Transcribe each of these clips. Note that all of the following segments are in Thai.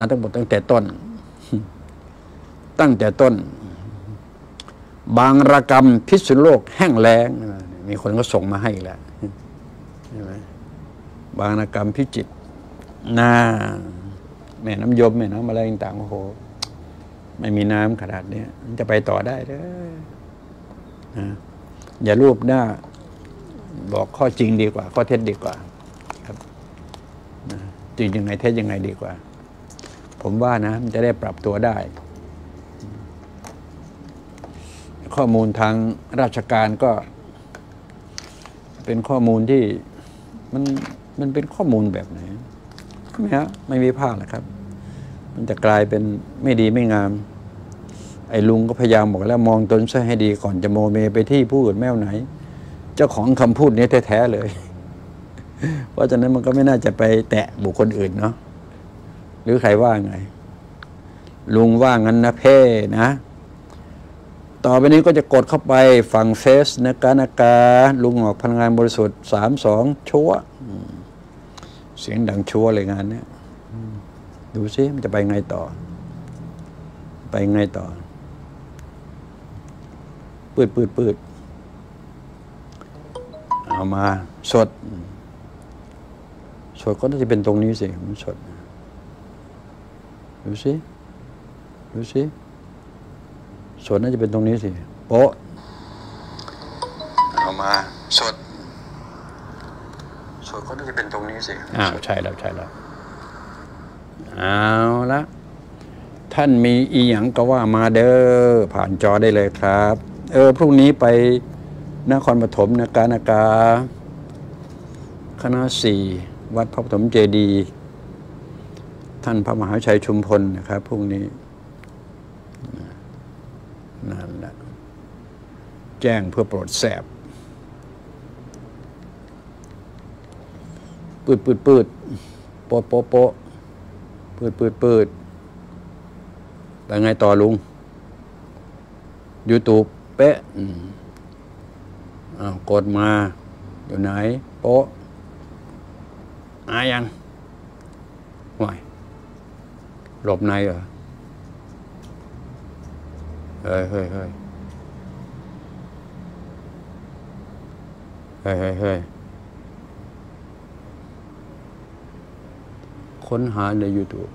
ทั้งหมดตั้งแต่ต้นบางระกำพิษณุโลกแห้งแล้งมีคนก็ส่งมาให้แล้วใช่ไหมบางระกำพิจิตรแม่น้ำยมแม่น้ำอะไรต่างๆโอ้โหไม่มีน้ำขนาดนี้จะไปต่อได้เลยอย่ารูปหน้าบอกข้อจริงดีกว่าข้อเท็จดีกว่าครับจริงยังไงเท็จยังไงดีกว่าผมว่านะมันจะได้ปรับตัวได้ข้อมูลทางราชการก็เป็นข้อมูลที่มันเป็นข้อมูลแบบไหนไม่มีภาคหรอกครับมันจะกลายเป็นไม่ดีไม่งามไอ้ลุงก็พยายามบอกแล้วมองตนซะให้ดีก่อนจะโมเมไปที่ผู้อื่นแม้วไหนเจ้าของคำพูดนี้แท้ๆเลยเพราะฉะนั้นมันก็ไม่น่าจะไปแตะบุคคลอื่นเนาะหรือใครว่าไงลุงว่างั้นนะเพ่นะต่อไปนี้ก็จะกดเข้าไปฝั่งเฟซนาลุงออกพลังงานบริสุทธิ์32ชัวเสียงดังชัวเลยงานเนี้ยดูซิมันจะไปไงต่อปืดเอามาสดก็น่าจะเป็นตรงนี้สิมันสดดูซิสดน่าจะเป็นตรงนี้สิโป๊ะเอามาสดก็น่าจะเป็นตรงนี้สิใช่แล้วเอาละท่านมีอีหยังก็ว่ามาเด้อผ่านจอได้เลยครับพรุ่งนี้ไปนครปฐมนากาคณะ4วัดพระปฐมเจดีย์ท่านพระมหาชัยชุมพลนะครับพรุ่งนี้นั่นแหละแจ้งเพื่อโปรดแสบปืดโป๊ะปืดไปไงต่อลุง YouTube เป๊ะกดมาอยู่ไหนโป๊ะยังห่วยหลบในเหรอเฮ้ยค้นหาใน YouTube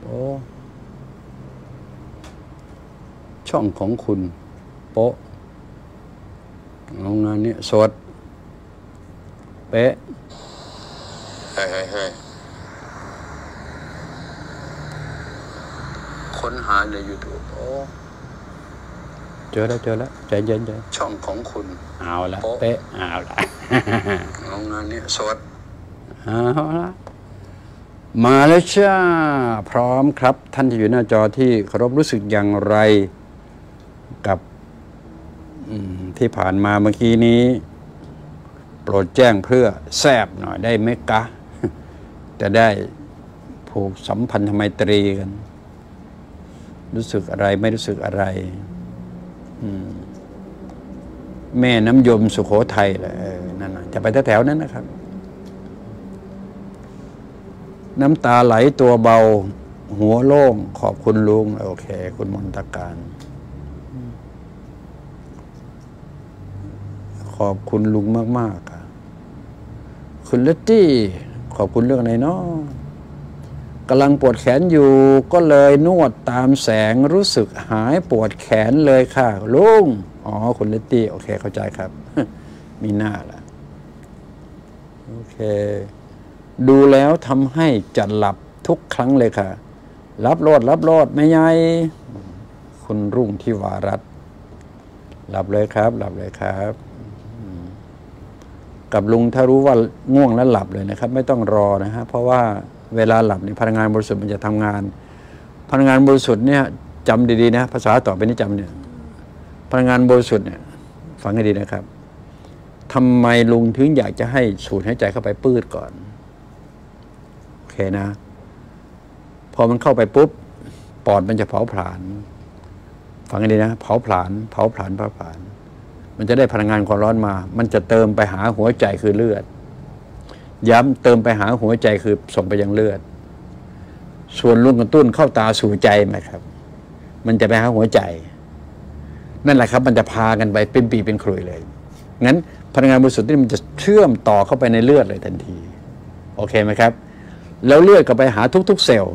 ช่องของคุณโป๊ะเอางานนี้สดเป๊ะค้นหาใน YouTube เจอแล้วใจเย็นช่องของคุณเอาละเป๊ะเอาละเอางานนี้สดเอาละมาแล้วจ้าพร้อมครับท่านที่อยู่หน้าจอที่เคารพรู้สึกอย่างไรกับที่ผ่านมาเมื่อกี้นี้โปรดแจ้งเพื่อแซบหน่อยได้ไหมกะจะได้ผูกสัมพันธไมตรีกันรู้สึกอะไรไม่รู้สึกอะไรแม่น้ำยมสุโขทัยแหละนั่นนะจะไปแถวๆนั้นนะครับน้ำตาไหลตัวเบาหัวโล่งขอบคุณลุงโอเคคุณมนตการขอบคุณลุงมากๆคุณเลตตี้ขอบคุณเรื่องไหนเนาะกำลังปวดแขนอยู่ก็เลยนวดตามแสงรู้สึกหายปวดแขนเลยค่ะลุงคุณเลตตี้โอเคเข้าใจครับ มีหน้าละโอเคดูแล้วทำให้จะหลับทุกครั้งเลยค่ะรับโลดไม่ใหญ่คุณรุ่งที่วารัตน์หลับเลยครับกับลุงถ้ารู้ว่าง่วงแล้วหลับเลยนะครับไม่ต้องรอนะฮะเพราะว่าเวลาหลับเนี่ยพลังงานบริสุทธิ์มันจะทำงานพลังงานบริสุทธิ์เนี่ยจำดีๆนะภาษาต่อไปนี้จำเนี่ยพลังงานบริสุทธิ์เนี่ยฟังให้ดีนะครับทำไมลุงถึงอยากจะให้สูดหายใจเข้าไปปืดก่อนโอเคนะพอมันเข้าไปปุ๊บปอดมันจะเผาผลาญฟังให้ดีนะเผาผลาญมันจะได้พลังงานความร้อนมามันจะเติมไปหาหัวใจคือเลือดย้ำเติมไปหาหัวใจคือส่งไปยังเลือดส่วนลุงกระตุ้นเข้าตาสู่ใจไหมครับมันจะไปหาหัวใจนั่นแหละครับมันจะพากันไปเป็นปีเป็นขลุ่ยเลยงั้นพลังงานบริสุทธิ์นี่มันจะเชื่อมต่อเข้าไปในเลือดเลยทันทีโอเคไหมครับแล้วเลือดก็ไปหาทุกๆเซลล์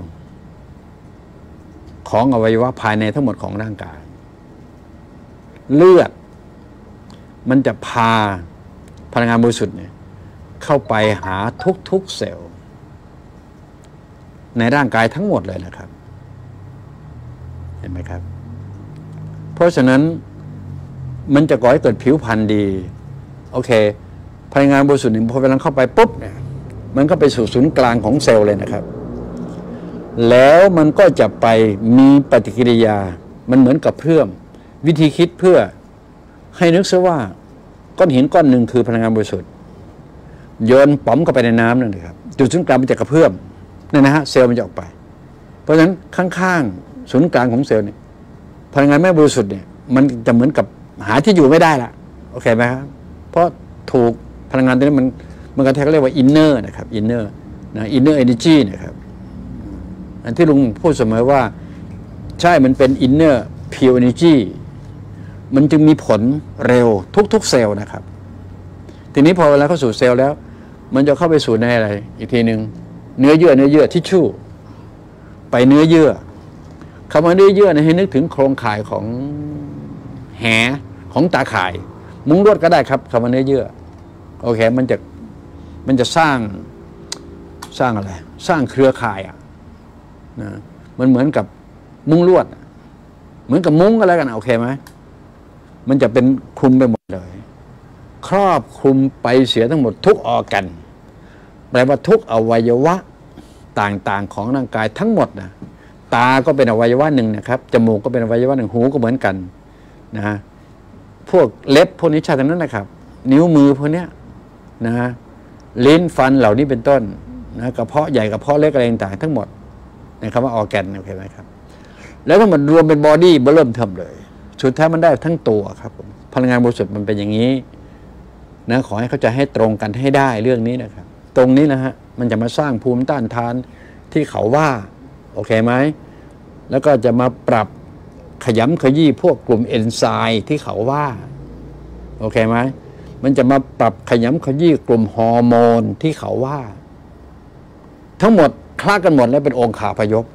ของอวัยวะภายในทั้งหมดของร่างกายเลือดมันจะพาพลังงานบริสุทธิ์เนี่ยเข้าไปหาทุกๆเซลล์ในร่างกายทั้งหมดเลยนะครับเห็นไหมครับเพราะฉะนั้นมันจะก่อให้เกิดผิวพรรณดีโอเคพลังงานบริสุทธิ์พอเวลาเข้าไปปุ๊บเนี่ยมันก็ไปสู่ศูนย์กลางของเซลล์เลยนะครับแล้วมันก็จะไปมีปฏิกิริยามันเหมือนกับเพื่อมวิธีคิดเพื่อให้นึกซะว่าก้อนหินก้อนหนึ่งคือพลังงานบริสุทธิ์โยนป๋อมเข้าไปในน้ำนั่นเลยครับจุดศูนย์กลางมันจะกระเพื่อมนั่นนะฮะเซลล์มันจะออกไปเพราะฉะนั้นข้างๆศูนย์กลางของเซลล์เนี่ยพลังงานไม่บริสุทธิ์เนี่ยมันจะเหมือนกับหาที่อยู่ไม่ได้ละโอเคไหมครับเพราะถูกพลังงานตัวนี้มันก็เรียกว่าอินเนอร์นะครับอินเนอร์นะอินเนอร์เอเนจีนะครับอันที่ลุงพูดเสมอว่าใช่มันเป็นอินเนอร์พิวเอเนจีมันจึงมีผลเร็วทุกๆเซลล์นะครับทีนี้พอเวลาเข้าสู่เซลล์แล้วมันจะเข้าไปสู่ในอะไรอีกทีหนึ่งเนื้อเยื่อทิชชู่ไปเนื้อเยื่อคำว่าเนื้อเยื่อให้นึกถึงโครงข่ายของแหของตาข่ายมุ้งลวดก็ได้ครับคำว่าเนื้อเยื่อโอเคมันจะสร้างอะไรสร้างเครือข่ายนะมันเหมือนกับมุ้งลวดเหมือนกับมุ้งอะไรกันโอเคไหมมันจะเป็นคลุมไปหมดเลยครอบคลุมไปเสียทั้งหมดทุกออร์แกนแปลว่าทุกอวัยวะต่างๆของร่างกายทั้งหมดนะตาก็เป็นอวัยวะหนึ่งนะครับจมูกก็เป็นอวัยวะหนึ่งหูก็เหมือนกันนะพวกเล็บพวกนี้ใช่ทั้งนั้นนะครับนิ้วมือพวกนี้นะลิ้นฟันเหล่านี้เป็นต้นนะกระเพาะใหญ่กระเพาะเล็กอะไรต่างๆทั้งหมดนะครับว่าออร์แกนโอเคไหมครับแล้วทั้งหมดรวมเป็นบอดี้เริ่มเทิมเลยสุดท้ายมันได้ทั้งตัวครับผมพลังงานบริสุทธิ์มันเป็นอย่างนี้นะขอให้เข้าใจให้ตรงกันให้ได้เรื่องนี้นะครับตรงนี้นะฮะมันจะมาสร้างภูมิต้านทานที่เขาว่าโอเคไหมแล้วก็จะมาปรับขยำขยี้พวกกลุ่มเอนไซม์ที่เขาว่าโอเคไหมมันจะมาปรับขยำขยี้กลุ่มฮอร์โมนที่เขาว่าทั้งหมดคลากันหมดแล้วเป็นองค์ขาพยพ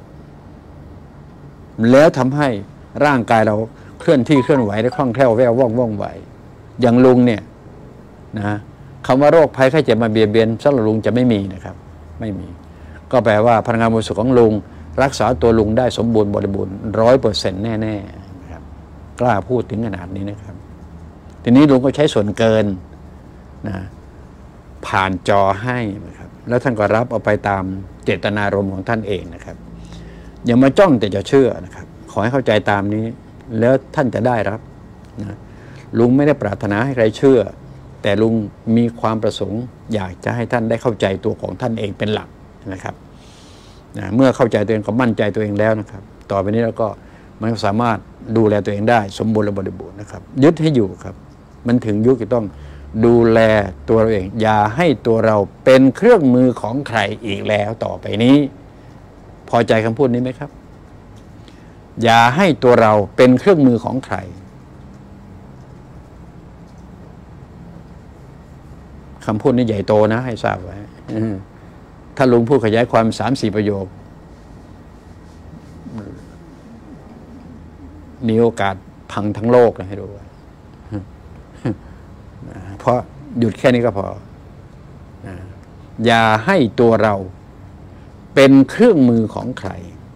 แล้วทำให้ร่างกายเราเคลื่อนที่เคลื่อนไหวได้คล่องแคล่วแว่วว่องไวอย่างลุงเนี่ยนะคำว่าโรคภัยไข้เจ็บมาเบียดเบียนสำหรับลุงจะไม่มีนะครับไม่มีก็แปลว่าพลังงานบริสุทธิ์ของลุงรักษาตัวลุงได้สมบูรณ์บริบูรณ์ 100% แน่ๆนะครับกล้าพูดถึงขนาดนี้นะครับทีนี้ลุงก็ใช้ส่วนเกินนะผ่านจอให้นะครับแล้วท่านก็รับเอาไปตามเจตนารมณ์ของท่านเองนะครับอย่ามาจ้องแต่จะเชื่อนะครับขอให้เข้าใจตามนี้แล้วท่านจะได้รับนะลุงไม่ได้ปรารถนาให้ใครเชื่อแต่ลุงมีความประสงค์อยากจะให้ท่านได้เข้าใจตัวของท่านเองเป็นหลักนะครับนะเมื่อเข้าใจตัวเองก็มั่นใจตัวเองแล้วนะครับต่อไปนี้เราก็มันสามารถดูแลตัวเองได้สมบูรณ์และบริบูรณ์นะครับยึดให้อยู่ครับมันถึงยุคที่ต้องดูแลตัวเราเองอย่าให้ตัวเราเป็นเครื่องมือของใครอีกแล้วต่อไปนี้พอใจคำพูดนี้ไหมครับอย่าให้ตัวเราเป็นเครื่องมือของใครคำพูดนี้ใหญ่โตนะให้ทราบไว้ถ้าลุงพูดขยายความ 3-4 ประโยคมีโอกาสพังทั้งโลกเลยให้ดูเพราะหยุดแค่นี้ก็พออย่าให้ตัวเราเป็นเครื่องมือของใคร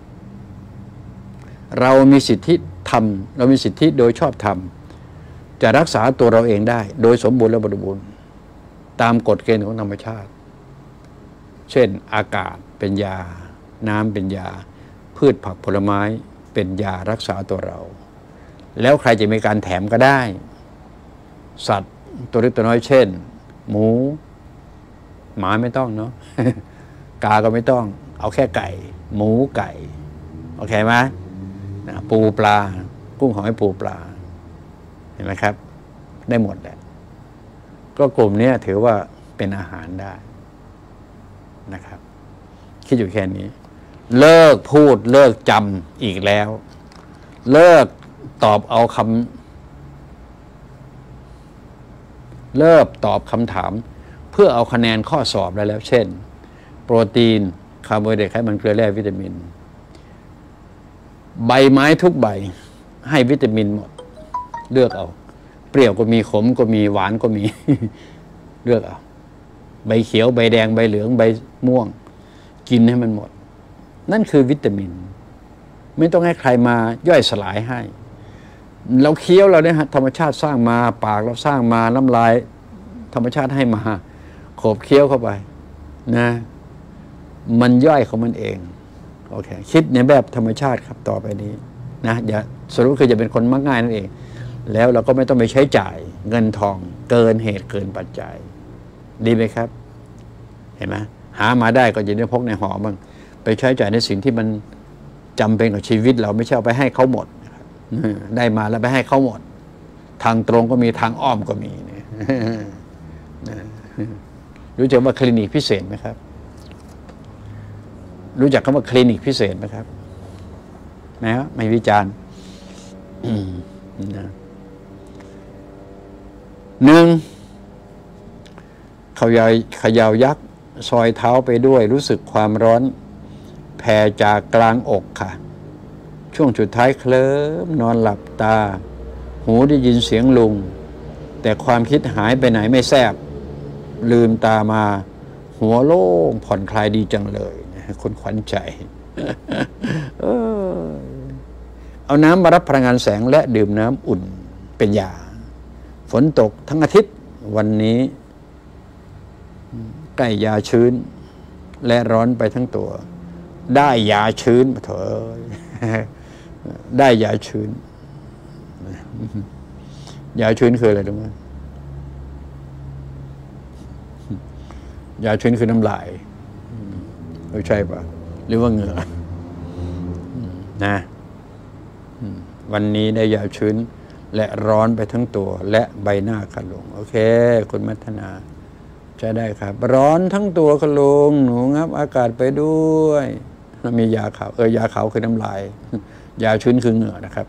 เรามีสิทธิทำเรามีสิทธิโดยชอบธรรมจะรักษาตัวเราเองได้โดยสมบูรณ์และบริบูรณ์ตามกฎเกณฑ์ของธรรมชาติเช่นอากาศเป็นยาน้ำเป็นยาพืชผักผลไม้เป็นยารักษาตัวเราแล้วใครจะมีการแถมก็ได้สัตว์ตัวเล็กตัวน้อยเช่นหมูหมาไม่ต้องเนาะ กาก็ไม่ต้องเอาแค่ไก่หมูไก่โอเคไหมปูปลากุ้งหอยปูปลาเห็นไหมครับได้หมดแหละก็กลุ่มนี้ถือว่าเป็นอาหารได้นะครับคิดอยู่แค่นี้เลิกพูดเลิกจำอีกแล้ว เลิกตอบเอาเลิกตอบคำถามเพื่อเอาคะแนนข้อสอบได้แล้วเช่นโปรตีนคาร์โบไฮเดรตไขมันเกลือแร่วิตามินใบไม้ทุกใบให้วิตามินหมดเลือกเอาเปรี้ยวก็มีขมก็มีหวานก็มี เลือกเอาใบเขียวใบแดงใบเหลืองใบม่วงกินให้มันหมดนั่นคือวิตามินไม่ต้องให้ใครมาย่อยสลายให้เราเคี้ยวเราเนี่ยธรรมชาติสร้างมาปากเราสร้างมาน้ำลายธรรมชาติให้มาโขบเคี้ยวเข้าไปนะมันย่อยของมันเองโอเคคิดในแบบธรรมชาติครับต่อไปนี้นะอย่าสรุปคือจะเป็นคนมักง่ายนั่นเองแล้วเราก็ไม่ต้องไปใช้จ่ายเงินทองเกินเหตุเกินปัจจัยดีไหมครับเห็นไหมหามาได้ก็จะได้พกในห่อบ้างไปใช้จ่ายในสิ่งที่มันจำเป็นกับชีวิตเราไม่ใช่เอาไปให้เขาหมดได้มาแล้วไปให้เขาหมดทางตรงก็มีทางอ้อมก็มีรู้จักว่าคลินิกพิเศษไหมครับรู้จักคำว่าคลินิกพิเศษไหมครับนะไม่วิจารณ์หนึ่งเขย่ายักษ์ซอยเท้าไปด้วยรู้สึกความร้อนแผ่จากกลางอกค่ะช่วงสุดท้ายเคลิ้มนอนหลับตาหูได้ยินเสียงลุงแต่ความคิดหายไปไหนไม่แทบลืมตามาหัวโล่งผ่อนคลายดีจังเลยคนขวัญใจ เอาน้ำมารับพลังงานแสงและดื่มน้ำอุ่นเป็นยาฝนตกทั้งอาทิตย์วันนี้ใกล้ยาชื้นและร้อนไปทั้งตัวได้ยาชื้นเถอะได้ยาชื้นยาชื้นคืออะไรรู้ไหมยาชื้นคือน้ำลายไม่ใช่ปะหรือว่าเหงื่อนะวันนี้ได้ยาชื้นและร้อนไปทั้งตัวและใบหน้าค่ะลุงโอเคคุณมัทนาใช้ได้ครับร้อนทั้งตัวค่ะลุงหนูงับอากาศไปด้วยแล้วมียาขาวยาขาวคือน้ำลายยาชื้นคือเหงื่อนะครับ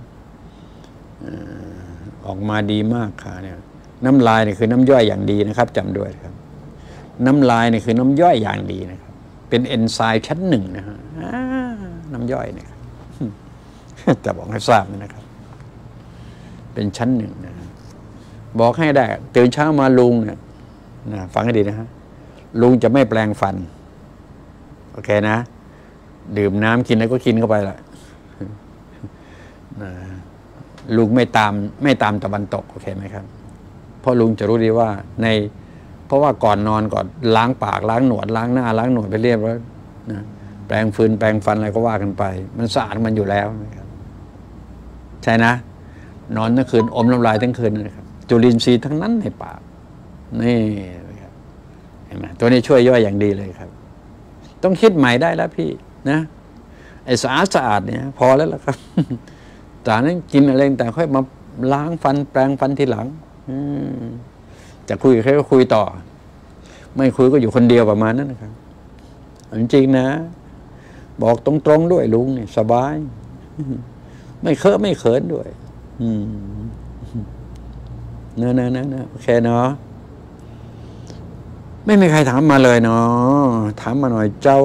ออกมาดีมากค่ะเนี่ยน้ำลายเนี่ยคือน้ำย่อยอย่างดีนะครับจำด้วยครับน้ำลายเนี่ยคือน้ำย่อยอย่างดีนะครับเป็นเอนไซม์ชั้นหนึ่งนะฮะน้ำย่อยเนี่ยจะบอกให้ทราบนะครับเป็นชั้นหนึ่งนะบอกให้ได้ตื่นเช้ามาลุงเนี่ยนะฟังให้ดีนะฮะลุงจะไม่แปลงฟันโอเคนะดื่มน้ำกินแล้วก็กินเข้าไปละลุงไม่ตามตะวันตกโอเคไหมครับเพราะลุงจะรู้ดีว่าเพราะว่าก่อนนอนก่อนล้างปากล้างหนวดล้างหน้าล้างหนวดไปเรียบร้อยนะแปรงฟืนแปรงฟันอะไรก็ว่ากันไปมันสะอาดมันอยู่แล้วนะครับใช่นะนอนทั้งคืนอมน้ำลายทั้งคืนนะครับจุลินทรีย์ทั้งนั้นในปากนี่นะครับเห็นไหมตัวนี้ช่วยย่อยอย่างดีเลยครับต้องคิดใหม่ได้แล้วพี่นะไอ้สะอาดเนี่ยพอแล้วล่ะครับจากนั้นกินอะไรแต่ค่อยมาล้างฟันแปรงฟันทีหลังจะคุยใครก็คุยต่อไม่คุยก็อยู่คนเดียวประมาณนั้นนะครับจริงๆนะบอกตรงๆด้วยลุงเนี่ยสบายไม่เคอะไม่เขินด้วยเนอะโอเคเนาะไม่มีใครถามมาเลยเนาะถามมาหน่อยเจ้า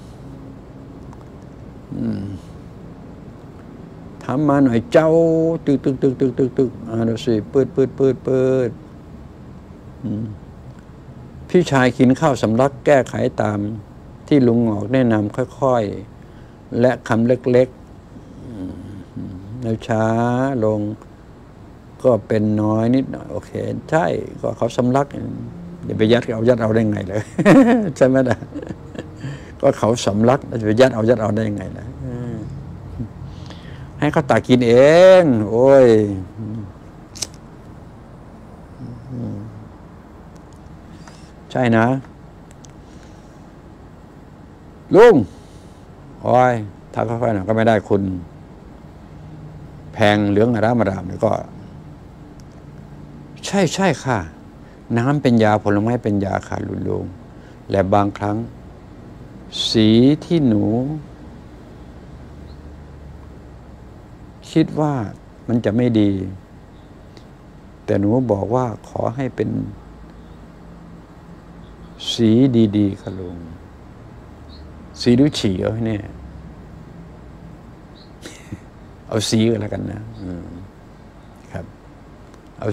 ถามมาหน่อยเจ้าตึกดูสิเปิดพี่ชายกินข้าวสำลักแก้ไขตามที่ลุงหงอกแนะนำค่อยๆและคำเล็กๆแล้วช้าลงก็เป็นน้อยนิดหน่อยโอเคใช่ก็เขาสำลักเดี๋ยวไปยัดเอาได้ไงเลย ใช่ไหมล่ะก็เขาสำลักจะไปยัดเอาได้ยังไงล่ะให้เขาตักกินเองโอ้ยใช่นะลุงโอ้ยถ้าค่อยๆหน่อยก็ไม่ได้คุณแพงเหลืองอร่ามเนี่ยก็ใช่ค่ะน้ำเป็นยาผลไม้เป็นยาค่ะลุงและบางครั้งสีที่หนูคิดว่ามันจะไม่ดีแต่หนูบอกว่าขอให้เป็นสีดีๆค่ะลุงสีดูฉี่เอาให้แน่เอาสีก็แล้วกันนะครับเอา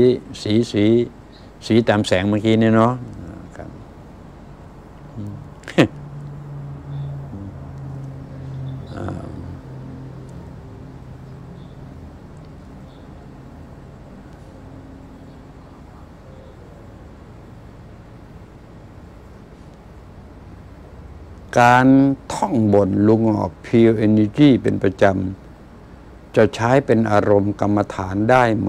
สีตามแสงเมื่อกี้เนี่ยเนาะครับการท่องบนลุงออก Pure Energy เป็นประจำจะใช้เป็นอารมณ์กรรมฐานได้เห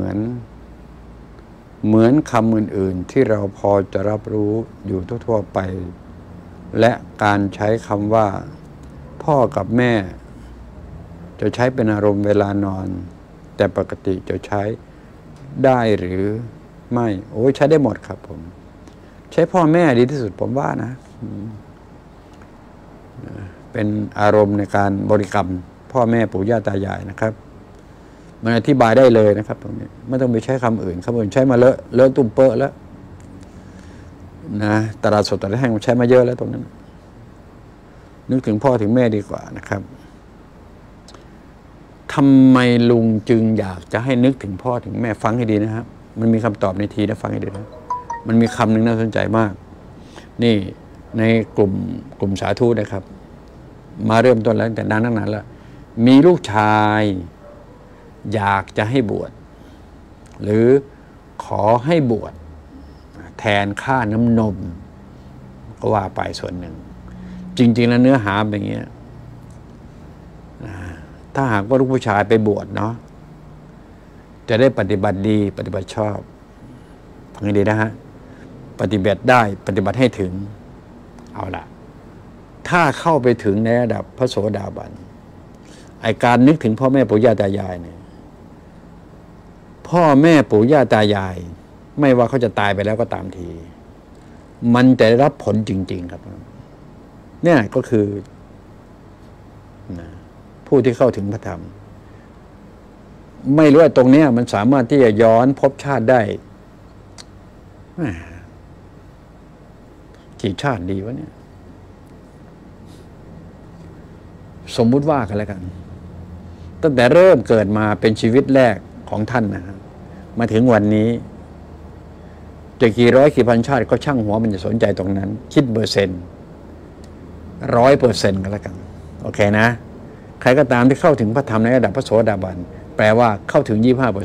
มือนคำอื่นๆที่เราพอจะรับรู้อยู่ทั่วๆไปและการใช้คำว่าพ่อกับแม่จะใช้เป็นอารมณ์เวลานอนแต่ปกติจะใช้ได้หรือไม่โอ้ยใช้ได้หมดครับผมใช้พ่อแม่ดีที่สุดผมว่านะเป็นอารมณ์ในการบริกรรมพ่อแม่ปู่ย่าตายายนะครับมันอธิบายได้เลยนะครับตรงนี้ไม่ต้องไปใช้คำอื่นใช้มาเลอะตุ่มเปอะแล้วนะตลาดสดตลาดแห้งใช้มาเยอะแล้วตรงนั้นนึกถึงพ่อถึงแม่ดีกว่านะครับทำไมลุงจึงอยากจะให้นึกถึงพ่อถึงแม่ฟังให้ดีนะครับมันมีคำตอบในทีนะฟังให้ดีนะมันมีคำหนึ่งน่าสนใจมากนี่ในกลุ่มสาธุนะครับมาเริ่มต้นแล้วแต่นานแล้วมีลูกชายอยากจะให้บวชหรือขอให้บวชแทนค่าน้ำนมก็ว่าไปส่วนหนึ่งจริงๆแล้วเนื้อหาเป็นอย่างนี้ถ้าหากว่าลูกผู้ชายไปบวชเนาะจะได้ปฏิบัติดีปฏิบัติชอบฟังให้ดีนะฮะปฏิบัติได้ปฏิบัติให้ถึงเอาล่ะถ้าเข้าไปถึงในระดับพระโสดาบันไอการนึกถึงพ่อแม่ปู่ย่าตายายเนี่ยพ่อแม่ปู่ย่าตายายไม่ว่าเขาจะตายไปแล้วก็ตามทีมันจะได้รับผลจริงๆครับเนี่ยก็คือผู้ที่เข้าถึงพระธรรมไม่รู้ว่าตรงนี้มันสามารถที่จะย้อนภพชาติได้กี่ชาติดีวะเนี่ยสมมุติว่ากันแล้วกันตั้งแต่เริ่มเกิดมาเป็นชีวิตแรกของท่านนะครับมาถึงวันนี้จะกี่ร้อยกี่พันชาติก็ช่างหัวมันจะสนใจตรงนั้นคิด100% กันแล้วกันโอเคนะใครก็ตามที่เข้าถึงพระธรรมในระดับพระโสดาบันแปลว่าเข้าถึง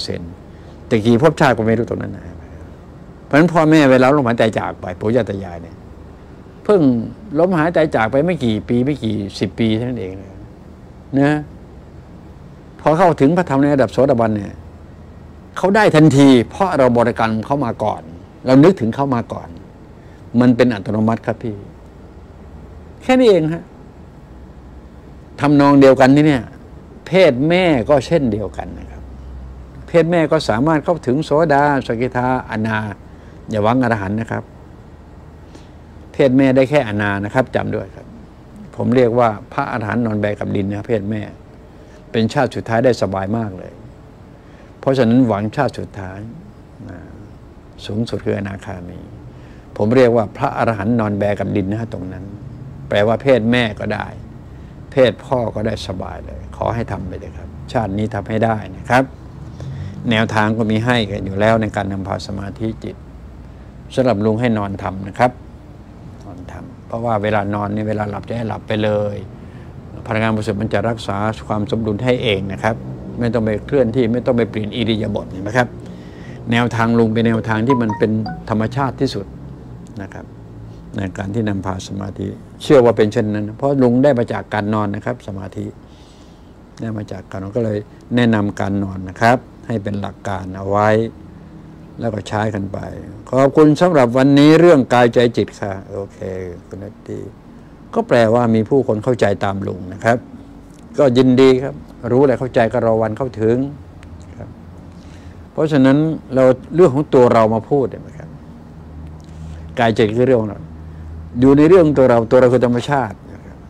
25%แต่กี่ภพชาติก็ไม่รู้ตรงนั้นนะเพราะฉะนั้นพ่อแม่เวลาลมหายใจจากไปปู่ย่าตายายเนี่ยเพิ่งล้มหายใจจากไปไม่กี่ปีไม่กี่10 ปีเท่านั้นเองนะพอเข้าถึงพระธรรมในระดับโสดาบันเนี่ยเขาได้ทันทีเพราะเราบริกรรมเขามาก่อนเรานึกถึงเขามาก่อนมันเป็นอัตโนมัติครับพี่แค่นี้เองฮะทำนองเดียวกันนี่เนี่ยเพศแม่ก็เช่นเดียวกันนะครับเพศแม่ก็สามารถเข้าถึงโสดาสกิทาอนาอย่าหวังอรหันต์นะครับเพศแม่ได้แค่อนานะครับจำด้วยครับผมเรียกว่าพระอรหันต์นอนแบกกับดินนะเพศแม่เป็นชาติสุดท้ายได้สบายมากเลยเพราะฉะนั้นหวังชาติสุดท้ายสูงสุดคืออนาคามีผมเรียกว่าพระอรหันต์นอนแบกับดินนะตรงนั้นแปลว่าเพศแม่ก็ได้เพศพ่อก็ได้สบายเลยขอให้ทำไปเลยครับชาตินี้ทำให้ได้นะครับแนวทางก็มีให้กันอยู่แล้วในการนำพาสมาธิจิตสำหรับลุงให้นอนทำนะครับนอนทำเพราะว่าเวลานอนนี่เวลาหลับจะให้หลับไปเลยพลังงานบริสุทธิ์มันจะรักษาความสมดุลให้เองนะครับไม่ต้องไปเคลื่อนที่ไม่ต้องไปเปลี่ยนอิริยาบถเห็นไหมครับแนวทางลุงเป็นแนวทางที่มันเป็นธรรมชาติที่สุดนะครับในการที่นำพาสมาธิเชื่อว่าเป็นเช่นนั้นเพราะลุงได้มาจากการนอนนะครับสมาธิได้มาจากการนอนก็เลยแนะนำการนอนนะครับให้เป็นหลักการเอาไว้แล้วก็ใช้กันไปขอบคุณสำหรับวันนี้เรื่องกายใจจิตค่ะโอเคคุณนัตตี้ก็แปลว่ามีผู้คนเข้าใจตามลุงนะครับก็ยินดีครับรู้และเข้าใจก็รอวันเข้าถึงครับเพราะฉะนั้นเราเรื่องของตัวเรามาพูดได้ไหมครับกายใจคือเรื่องของเราอยู่ในเรื่องตัวเราคือธรรมชาตินะครับ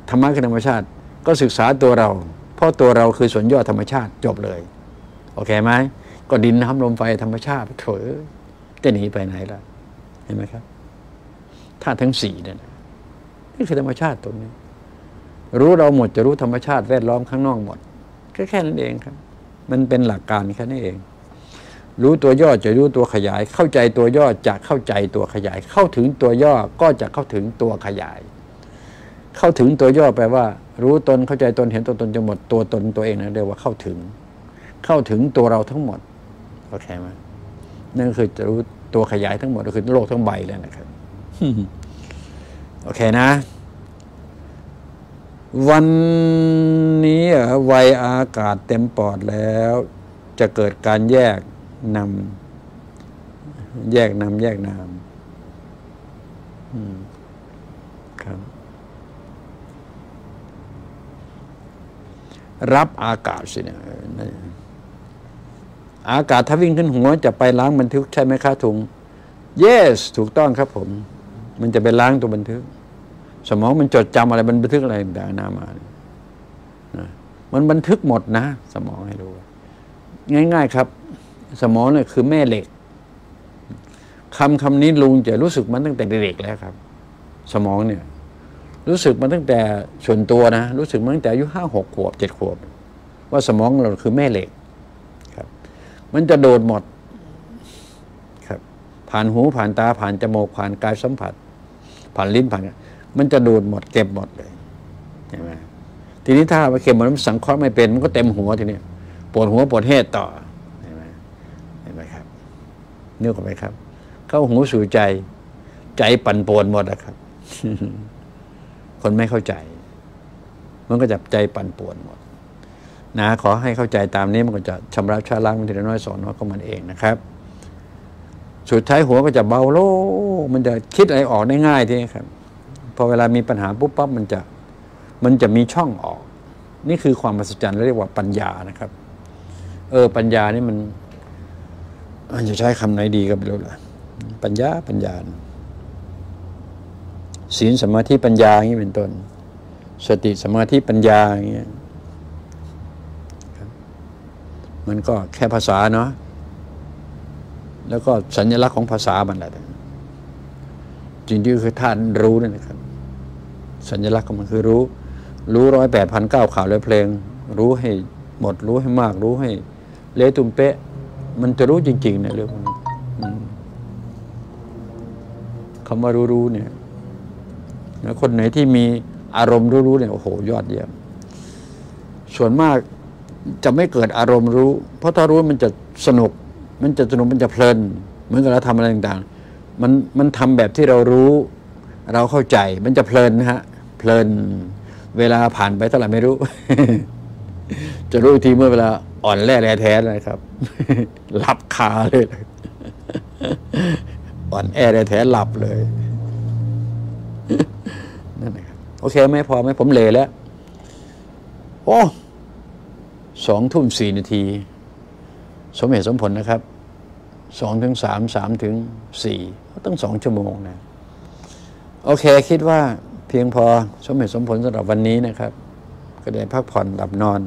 ธรรมะคือธรรมชาติก็ศึกษาตัวเราเพราะตัวเราคือส่วนย่อธรรมชาติจบเลยโอเคไหมก็ดินน้ำลมไฟธรรมชาติโถจะหนีไปไหนล่ะเห็นไหมครับธาตุทั้ง4เนี่ยนี่คือธรรมชาติตรงนี้รู้เราหมดจะรู้ธรรมชาติแวดล้อมข้างนอกหมดแค่นั้นเองครับมันเป็นหลักการแค่นั้นเองรู้ตัวย่อจะรู้ตัวขยายเข้าใจตัวย่อจะเข้าใจตัวขยายเข้าถึงตัวย่อก็จะเข้าถึงตัวขยายเข้าถึงตัวย่อแปลว่ารู้ตนเข้าใจตนเห็นตัวตนจนหมดตัวตนตัวเองนะเรียกว่าเข้าถึงตัวเราทั้งหมดโอเคไหมนั่นคือจะรู้ตัวขยายทั้งหมดก็คือโลกทั้งใบแล้วนะครับ โอเคนะวันนี้วัยอากาศเต็มปอดแล้วจะเกิดการแยกนามครับรับอากาศสิเนี่ยอากาศถ้าวิ่งขึ้นหัวจะไปล้างบันทึกใช่ไหมคะถุง yes ถูกต้องครับผมมันจะไปล้างตัวบันทึกสมองมันจดจำอะไรมันบันทึกอะไรต่างๆนามามันบันทึกหมดนะสมองให้รู้ง่ายๆครับสมองเนี่ยคือแม่เหล็กคำนี้ลุงจะรู้สึกมันตั้งแต่เด็กแล้วครับสมองเนี่ยรู้สึกมันตั้งแต่ส่วนตัวนะรู้สึกมันตั้งแต่อายุ5-6 ขวบ 7 ขวบว่าสมองเราคือแม่เหล็กครับมันจะโดดหมดครับผ่านหูผ่านตาผ่านจมูกผ่านกายสัมผัสผ่านลิ้นผ่านมันจะดูดหมดเก็บหมดเลยเห็นไหมทีนี้ถ้าไปเก็บมันสังเคราะห์ไม่เป็นมันก็เต็มหัวทีนี้ปวดหัวปวดเหตุต่อเห็นไหมครับนึกออกไหมครับเข้าหูสู่ใจปั่นป่วนหมดนะครับ คนไม่เข้าใจมันก็จะใจปั่นป่วนหมดนะขอให้เข้าใจตามนี้มันก็จะชำระชะล้างมันทีละน้อยสอนน้อยก็มันเองนะครับสุดท้ายหัวก็จะเบาโล่มันจะคิดอะไรออกได้ง่ายทีนี้ครับพอเวลามีปัญหาปุ๊บปั๊บมันจะมีช่องออกนี่คือความมหัศจรรย์เรียกว่าปัญญานะครับปัญญานี่มันจะใช้คำไหนดีก็ไม่รู้ล่ะปัญญาศีลสมาธิปัญญาอย่างนี้เป็นต้นสติสมาธิปัญญาอย่างเงี้ยมันก็แค่ภาษาเนาะแล้วก็สัญลักษณ์ของภาษามันแหละจริงๆคือท่านรู้นั่นนะครับสัญลักษณ์ของมันคือรู้108,900 ข่าวและเพลงรู้ให้หมดรู้ให้มากรู้ให้เละตุ้มเป๊ะมันจะรู้จริงๆเนี่ยเรื่องนี้คำว่ารู้เนี่ยคนไหนที่มีอารมณ์รู้เนี่ยโอ้โหยอดเยี่ยมส่วนมากจะไม่เกิดอารมณ์รู้เพราะถ้ารู้มันจะสนุกมันจะเพลินเหมือนกับเราทำอะไรต่างๆมันทำแบบที่เรารู้เราเข้าใจมันจะเพลินนะฮะเพลินเวลาผ่านไปเท่าไหร่ไม่รู้ จะรู้ทีเมื่อเวลาอ่อนแร่แท้เลยครับ หลับคาเลย อ่อนแอแท้หลับเลย นั่นนะครับโอเคไหมพอไหมผมเลแล้วโอ้2:04 นาทีสมเหตุสมผลนะครับ2-3 3-4ต้อง2 ชั่วโมงนะโอเคคิดว่าเพียงพอสมเหตุสมผลสำหรับวันนี้นะครับก็ได้พักผ่อนหลับนอน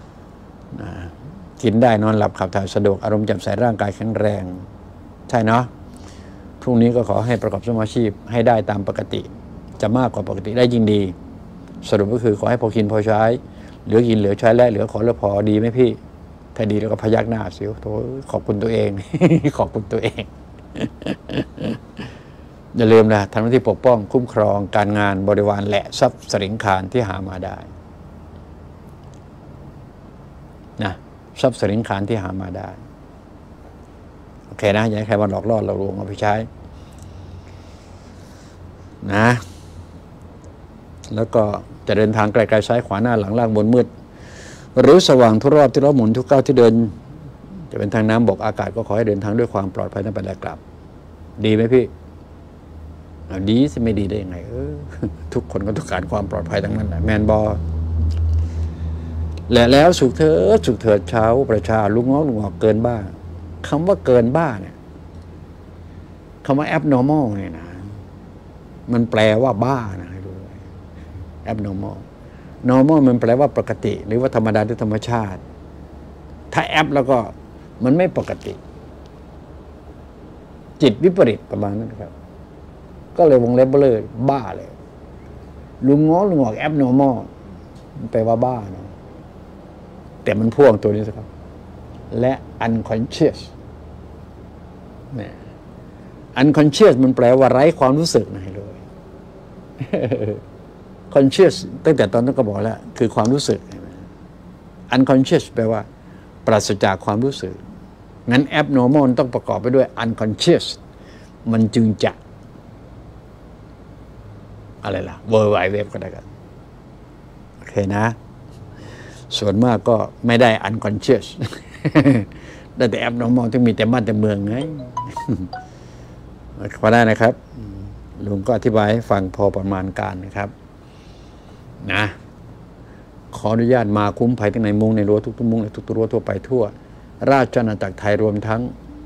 กินได้นอนหลับขับถ่ายสะดวกอารมณ์แจ่มใสร่างกายแข็งแรงใช่เนาะพรุ่งนี้ก็ขอให้ประกอบสมาชีพให้ได้ตามปกติจะมากกว่าปกติได้ยิ่งดีสรุปก็คือขอให้พอกินพอใช้เหลือกินเหลือใช้และเหลือขอเหลือพอดีไหมพี่ถ้าดีแล้วก็พยักหน้าสิโถขอบคุณตัวเอง ขอบคุณตัวเอง อย่าลืมนะทำหน้าที่ปกป้องคุ้มครองการงานบริวารและทรัพย์สินคารที่หามาได้นะทรัพย์สินคารที่หามาได้โอเคนะอย่าให้ใครมาหลอกล่อเราลวงเอาไปใช้นะแล้วก็จะเดินทางไกลๆซ้ายขวาหน้าหลังล่างบนมืดหรือสว่างทุกรอบที่เราหมุนทุกก้าวที่เดินจะเป็นทางน้ำบกอากาศก็ขอให้เดินทางด้วยความปลอดภัยทั้งไปและกลับดีไหมพี่ดีสิไม่ดีได้ยังไงทุกคนก็ต้องการความปลอดภัยทั้งนั้นแหละแมนบอและแล้วสุขเถิดชาวประชาลุงงอกเกินบ้าคำว่าเกินบ้าเนี่ยคำว่า abnormal เนี่ยนะมันแปลว่าบ้านะให้รู้ abnormal normal มันแปลว่าปกติ หรือว่าธรรมดาหรือธรรมชาติ ถ้าแอปแล้วก็มันไม่ปกติ จิตวิปริตประมาณนั้นครับ ก็เลยวงเล็บเลยบ้าเลยลุงออกแอป normal แปลว่าบ้าเนาะแต่มันพ่วงตัวนี้สิครับและ unconscious เนี่ย unconscious มันแปลว่าไร้ความรู้สึกไหนเลย conscious ตั้งแต่ตอนนั้นก็บอกแล้วคือความรู้สึก unconscious แปลว่าปราศจากความรู้สึกงั้น abnormal ต้องประกอบไปด้วย unconscious มันจึงจะอะไรล่ะ World Wide Web ก็ได้กันโอเคนะส่วนมากก็ไม่ได้ unconscious ได้แต่ abnormal ที่มีแต่บ้านแต่เมืองไง พอได้นะครับลุงก็อธิบายให้ฟังพอประมาณการนะครับนะขออนุญาตมาคุ้มภัยทั้งในมุ้งในรั้วทุกมุ้งในทุกรั้วทั่วไปทั่วราชอาณาจักรไทยรวมทั้ง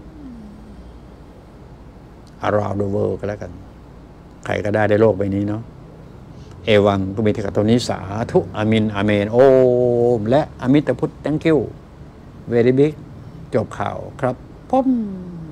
around the world ก็แล้วกันใครก็ได้ในโลกใบนี้เนาะเอวังก็มีที่กับตัวนี้สาธุอามินอาเมนโอมและอมิตพุทธ thank you very big จบข่าวครับผม